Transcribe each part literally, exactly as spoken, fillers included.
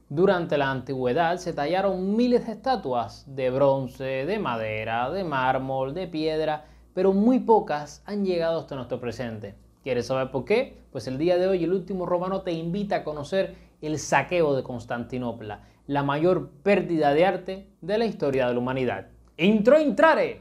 Durante la antigüedad se tallaron miles de estatuas de bronce, de madera, de mármol, de piedra, pero muy pocas han llegado hasta nuestro presente. ¿Quieres saber por qué? Pues el día de hoy el último romano te invita a conocer el saqueo de Constantinopla, la mayor pérdida de arte de la historia de la humanidad. ¡Intro intrare!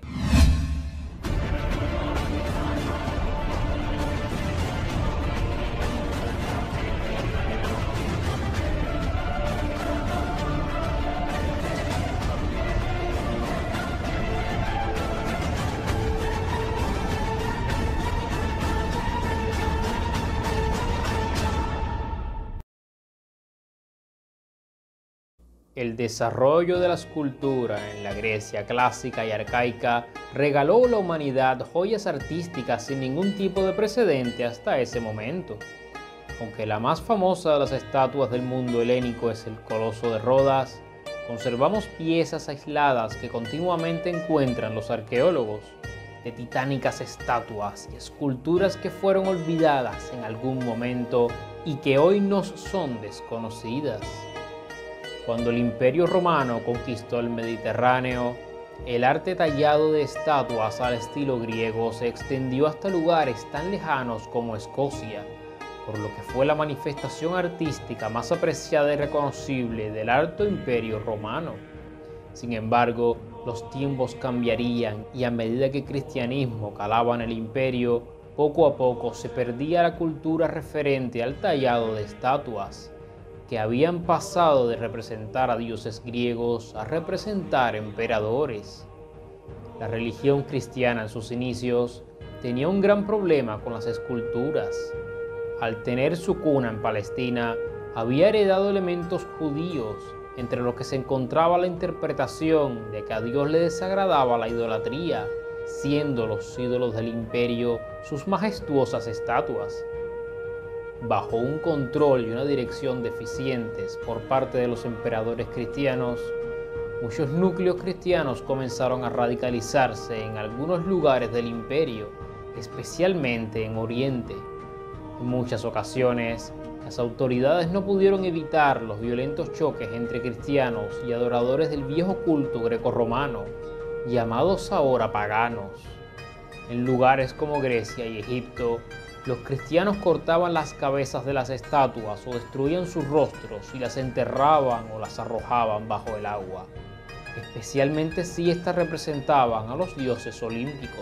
El desarrollo de la escultura en la Grecia clásica y arcaica regaló a la humanidad joyas artísticas sin ningún tipo de precedente hasta ese momento. Aunque la más famosa de las estatuas del mundo helénico es el Coloso de Rodas, conservamos piezas aisladas que continuamente encuentran los arqueólogos, de titánicas estatuas y esculturas que fueron olvidadas en algún momento y que hoy nos son desconocidas. Cuando el Imperio Romano conquistó el Mediterráneo, el arte tallado de estatuas al estilo griego se extendió hasta lugares tan lejanos como Escocia, por lo que fue la manifestación artística más apreciada y reconocible del Alto Imperio Romano. Sin embargo, los tiempos cambiarían y a medida que el cristianismo calaba en el imperio, poco a poco se perdía la cultura referente al tallado de estatuas, que habían pasado de representar a dioses griegos a representar emperadores. La religión cristiana en sus inicios tenía un gran problema con las esculturas. Al tener su cuna en Palestina, había heredado elementos judíos, entre los que se encontraba la interpretación de que a Dios le desagradaba la idolatría, siendo los ídolos del imperio sus majestuosas estatuas. Bajo un control y una dirección deficientes por parte de los emperadores cristianos, muchos núcleos cristianos comenzaron a radicalizarse en algunos lugares del imperio, especialmente en Oriente. En muchas ocasiones, las autoridades no pudieron evitar los violentos choques entre cristianos y adoradores del viejo culto grecorromano, llamados ahora paganos. En lugares como Grecia y Egipto, los cristianos cortaban las cabezas de las estatuas o destruían sus rostros y las enterraban o las arrojaban bajo el agua, especialmente si éstas representaban a los dioses olímpicos.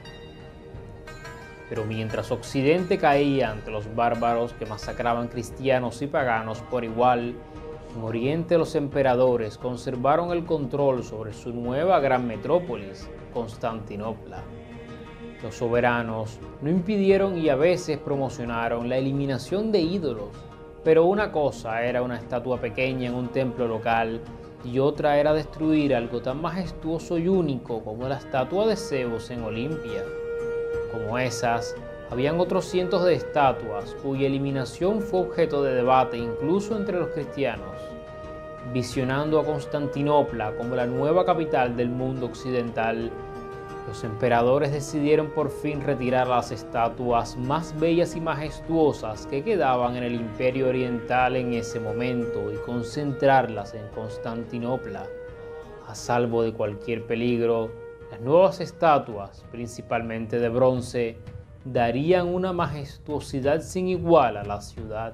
Pero mientras Occidente caía ante los bárbaros que masacraban cristianos y paganos por igual, en Oriente los emperadores conservaron el control sobre su nueva gran metrópolis, Constantinopla. Los soberanos no impidieron y a veces promocionaron la eliminación de ídolos, pero una cosa era una estatua pequeña en un templo local y otra era destruir algo tan majestuoso y único como la estatua de Zeus en Olimpia. Como esas, habían otros cientos de estatuas cuya eliminación fue objeto de debate incluso entre los cristianos, visionando a Constantinopla como la nueva capital del mundo occidental. Los emperadores decidieron por fin retirar las estatuas más bellas y majestuosas que quedaban en el Imperio Oriental en ese momento y concentrarlas en Constantinopla. A salvo de cualquier peligro, las nuevas estatuas, principalmente de bronce, darían una majestuosidad sin igual a la ciudad.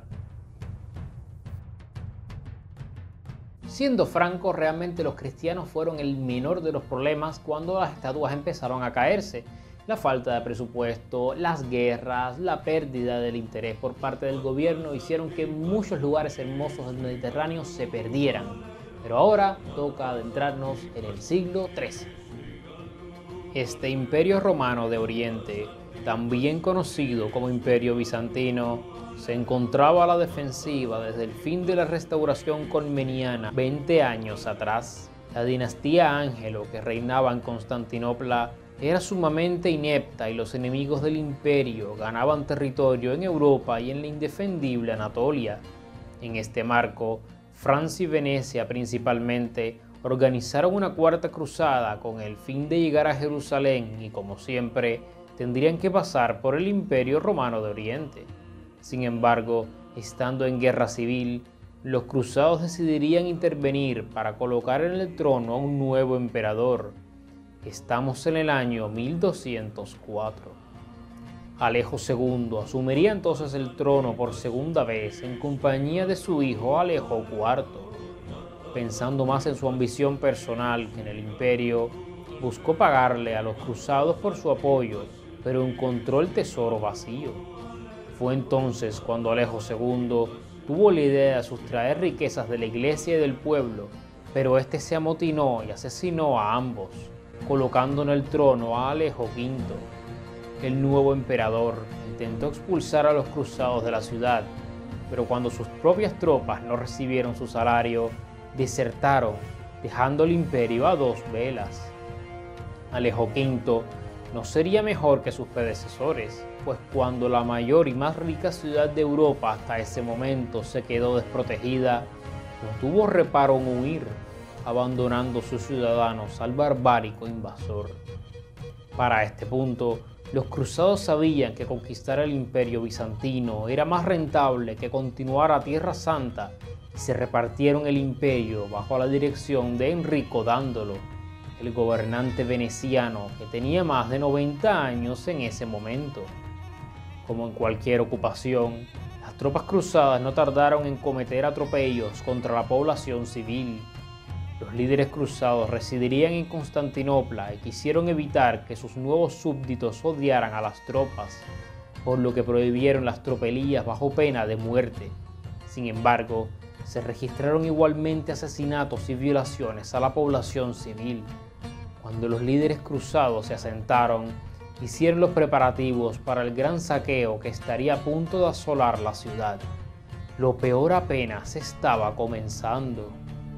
Siendo franco, realmente los cristianos fueron el menor de los problemas cuando las estatuas empezaron a caerse. La falta de presupuesto, las guerras, la pérdida del interés por parte del gobierno hicieron que muchos lugares hermosos del Mediterráneo se perdieran. Pero ahora toca adentrarnos en el siglo trece. Este Imperio Romano de Oriente, también conocido como Imperio Bizantino, se encontraba a la defensiva desde el fin de la restauración comneniana veinte años atrás. La dinastía Ángelo que reinaba en Constantinopla era sumamente inepta y los enemigos del imperio ganaban territorio en Europa y en la indefendible Anatolia. En este marco, Francia y Venecia principalmente organizaron una cuarta cruzada con el fin de llegar a Jerusalén y, como siempre, tendrían que pasar por el Imperio Romano de Oriente. Sin embargo, estando en guerra civil, los cruzados decidirían intervenir para colocar en el trono a un nuevo emperador. Estamos en el año mil doscientos cuatro. Alejo segundo asumiría entonces el trono por segunda vez en compañía de su hijo Alejo cuarto. Pensando más en su ambición personal que en el imperio, buscó pagarle a los cruzados por su apoyo, pero encontró el tesoro vacío. Fue entonces cuando Alejo segundo tuvo la idea de sustraer riquezas de la iglesia y del pueblo, pero este se amotinó y asesinó a ambos, colocando en el trono a Alejo quinto. El nuevo emperador intentó expulsar a los cruzados de la ciudad, pero cuando sus propias tropas no recibieron su salario, desertaron, dejando el imperio a dos velas. Alejo quinto no sería mejor que sus predecesores, pues cuando la mayor y más rica ciudad de Europa hasta ese momento se quedó desprotegida, no tuvo reparo en huir, abandonando sus ciudadanos al barbárico invasor. Para este punto, los cruzados sabían que conquistar el imperio bizantino era más rentable que continuar a Tierra Santa y se repartieron el imperio bajo la dirección de Enrico Dandolo, el gobernante veneciano que tenía más de noventa años en ese momento. Como en cualquier ocupación, las tropas cruzadas no tardaron en cometer atropellos contra la población civil. Los líderes cruzados residirían en Constantinopla y quisieron evitar que sus nuevos súbditos odiaran a las tropas, por lo que prohibieron las tropelías bajo pena de muerte. Sin embargo, se registraron igualmente asesinatos y violaciones a la población civil. Cuando los líderes cruzados se asentaron, hicieron los preparativos para el gran saqueo que estaría a punto de asolar la ciudad. Lo peor apenas estaba comenzando.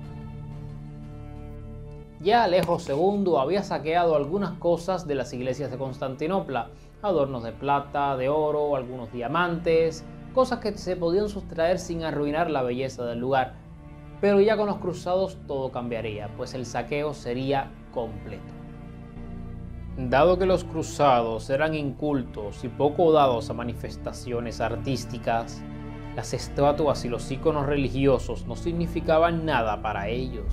Ya Alejo segundo había saqueado algunas cosas de las iglesias de Constantinopla, adornos de plata, de oro, algunos diamantes, cosas que se podían sustraer sin arruinar la belleza del lugar. Pero ya con los cruzados todo cambiaría, pues el saqueo sería completo. Dado que los cruzados eran incultos y poco dados a manifestaciones artísticas, las estatuas y los íconos religiosos no significaban nada para ellos.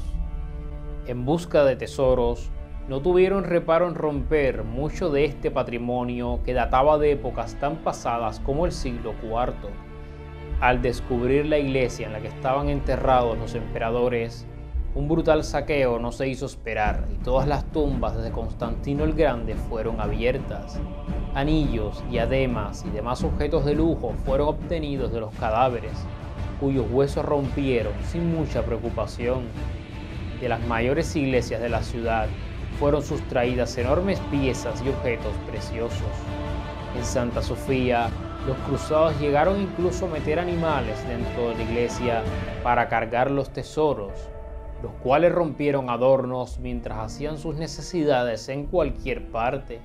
En busca de tesoros, no tuvieron reparo en romper mucho de este patrimonio que databa de épocas tan pasadas como el siglo cuarto. Al descubrir la iglesia en la que estaban enterrados los emperadores, un brutal saqueo no se hizo esperar y todas las tumbas desde Constantino el Grande fueron abiertas. Anillos, diademas y demás objetos de lujo fueron obtenidos de los cadáveres, cuyos huesos rompieron sin mucha preocupación. De las mayores iglesias de la ciudad fueron sustraídas enormes piezas y objetos preciosos. En Santa Sofía, los cruzados llegaron incluso a meter animales dentro de la iglesia para cargar los tesoros, los cuales rompieron adornos mientras hacían sus necesidades en cualquier parte.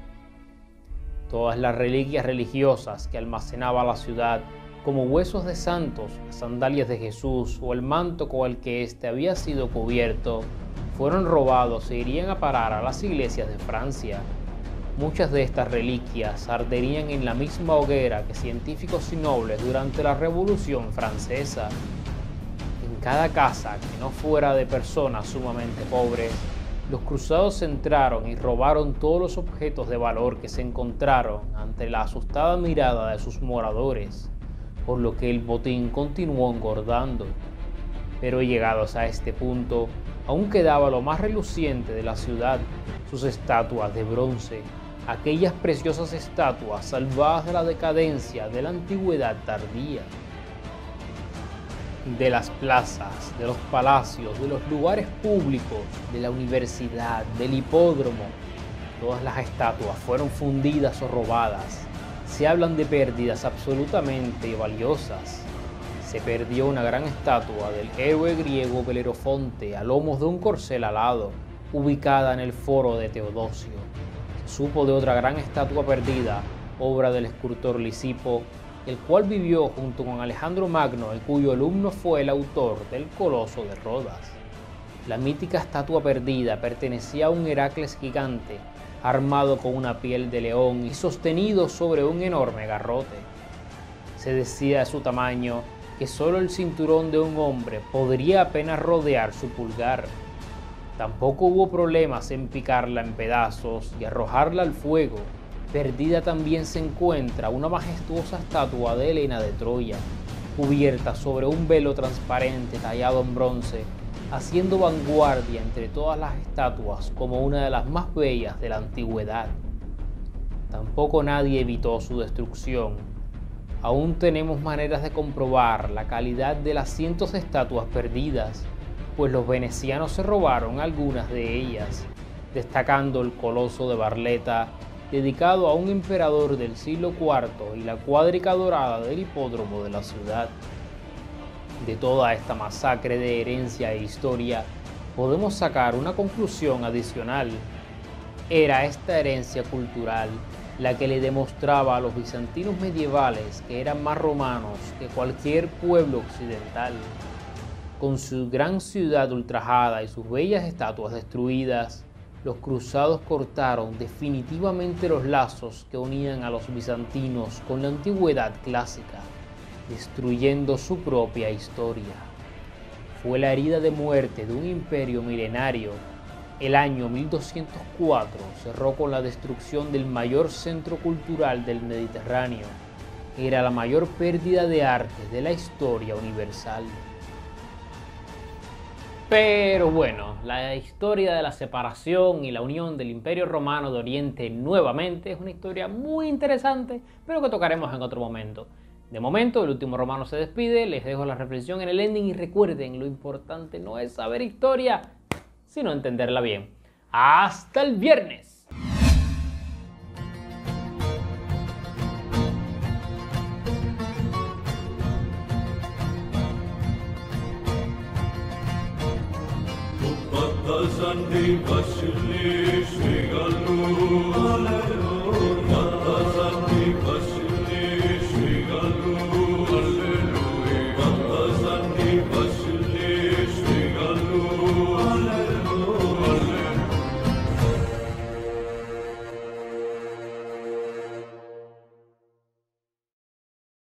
Todas las reliquias religiosas que almacenaba la ciudad, como huesos de santos, las sandalias de Jesús o el manto con el que éste había sido cubierto, fueron robados e irían a parar a las iglesias de Francia. Muchas de estas reliquias arderían en la misma hoguera que científicos y nobles durante la Revolución Francesa. En cada casa que no fuera de personas sumamente pobres, los cruzados entraron y robaron todos los objetos de valor que se encontraron ante la asustada mirada de sus moradores, por lo que el botín continuó engordando. Pero llegados a este punto, aún quedaba lo más reluciente de la ciudad, sus estatuas de bronce, aquellas preciosas estatuas salvadas de la decadencia de la antigüedad tardía. De las plazas, de los palacios, de los lugares públicos, de la universidad, del hipódromo, todas las estatuas fueron fundidas o robadas. Se hablan de pérdidas absolutamente valiosas. Se perdió una gran estatua del héroe griego Belerofonte a lomos de un corcel alado, ubicada en el foro de Teodosio. Se supo de otra gran estatua perdida, obra del escultor Lisipo, el cual vivió junto con Alejandro Magno y cuyo alumno fue el autor del Coloso de Rodas. La mítica estatua perdida pertenecía a un Heracles gigante, armado con una piel de león y sostenido sobre un enorme garrote. Se decía de su tamaño que solo el cinturón de un hombre podría apenas rodear su pulgar. Tampoco hubo problemas en picarla en pedazos y arrojarla al fuego. Perdida también se encuentra una majestuosa estatua de Helena de Troya, cubierta sobre un velo transparente tallado en bronce, haciendo vanguardia entre todas las estatuas como una de las más bellas de la antigüedad. Tampoco nadie evitó su destrucción. Aún tenemos maneras de comprobar la calidad de las cientos de estatuas perdidas, pues los venecianos se robaron algunas de ellas, destacando el Coloso de Barletta, dedicado a un emperador del siglo cuarto, y la cuadriga dorada del hipódromo de la ciudad. De toda esta masacre de herencia e historia, podemos sacar una conclusión adicional. Era esta herencia cultural la que le demostraba a los bizantinos medievales que eran más romanos que cualquier pueblo occidental. Con su gran ciudad ultrajada y sus bellas estatuas destruidas, los cruzados cortaron definitivamente los lazos que unían a los bizantinos con la antigüedad clásica, destruyendo su propia historia. Fue la herida de muerte de un imperio milenario. El año mil doscientos cuatro cerró con la destrucción del mayor centro cultural del Mediterráneo. Era la mayor pérdida de arte de la historia universal. Pero bueno, la historia de la separación y la unión del Imperio Romano de Oriente nuevamente es una historia muy interesante, pero que tocaremos en otro momento. De momento, el último romano se despide, les dejo la reflexión en el ending y recuerden, lo importante no es saber historia, sino entenderla bien. ¡Hasta el viernes! Sandi Vasili Srigalu